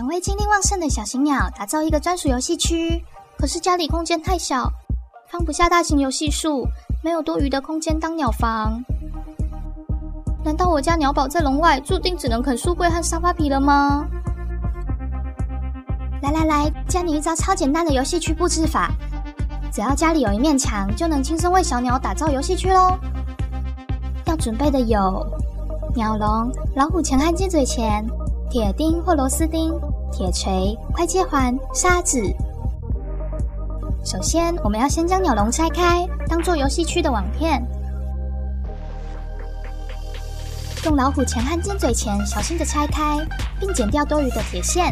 为精力旺盛的小型鸟打造一个专属游戏区，可是家里空间太小，放不下大型游戏树，没有多余的空间当鸟房。难道我家鸟宝在笼外注定只能啃书柜和沙发皮了吗？来，教你一招超简单的游戏区布置法，只要家里有一面墙，就能轻松为小鸟打造游戏区咯。要准备的有鸟笼、老虎钳和尖嘴钳、铁钉或螺丝钉、铁锤、快接环、沙子。首先，我们要先将鸟笼拆开，当做游戏区的网片。用老虎钳和尖嘴钳小心地拆开，并剪掉多余的铁线。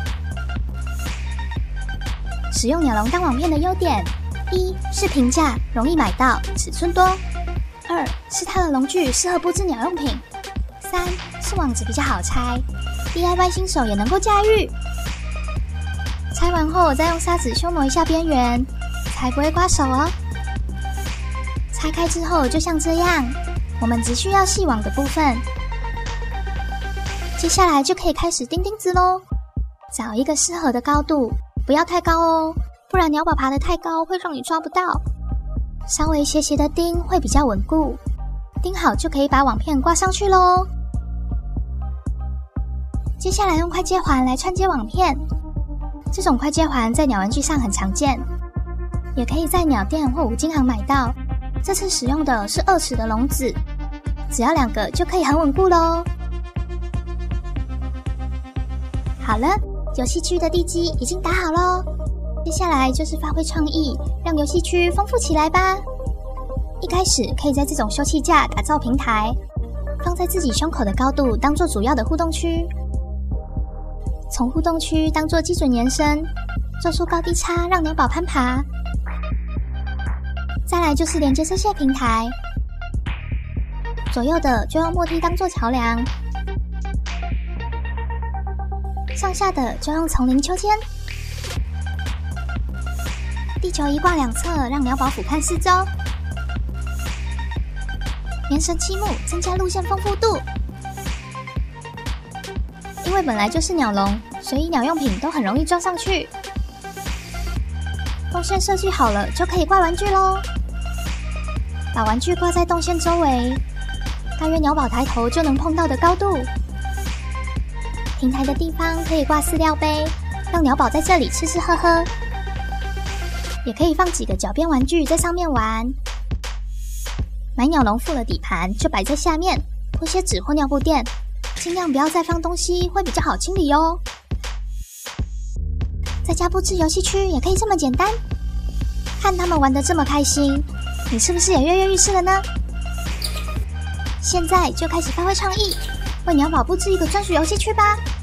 使用鸟笼当网片的优点：一是平价，容易买到，尺寸多；二是它的笼具适合布置鸟用品；三是网子比较好拆 ，DIY 新手也能够驾驭。拆完后再用砂纸修磨一下边缘，才不会刮手哦。拆开之后就像这样，我们只需要细网的部分。接下来就可以开始钉钉子咯，找一个适合的高度，不要太高哦，不然鸟宝爬得太高会让你抓不到。稍微斜斜的钉会比较稳固，钉好就可以把网片挂上去咯。接下来用快接环来串接网片，这种快接环在鸟玩具上很常见，也可以在鸟店或五金行买到。这次使用的是2尺的笼子，只要2个就可以很稳固咯。好了，游戏区的地基已经打好咯，接下来就是发挥创意，让游戏区丰富起来吧。一开始可以在这种休憩架打造平台，放在自己胸口的高度当做主要的互动区，从互动区当做基准延伸，做出高低差让鸟宝攀爬。再来就是连接这些平台，左右的就用木梯当做桥梁，上下的就用丛林秋千。地球一挂两侧，让鸟宝俯瞰四周。连绳漆木，增加路线丰富度。因为本来就是鸟笼，所以鸟用品都很容易装上去。动线设计好了，就可以挂玩具咯。把玩具挂在动线周围，大约鸟宝抬头就能碰到的高度。平台的地方可以挂饲料杯，让鸟宝在这里吃吃喝喝。也可以放几个脚边玩具在上面玩。买鸟笼附了底盘，就摆在下面，铺些纸或尿布垫，尽量不要再放东西，会比较好清理哦。在家布置游戏区也可以这么简单，看他们玩得这么开心，你是不是也跃跃欲试了呢？现在就开始发挥创意，为鸟宝布置一个专属游戏区吧。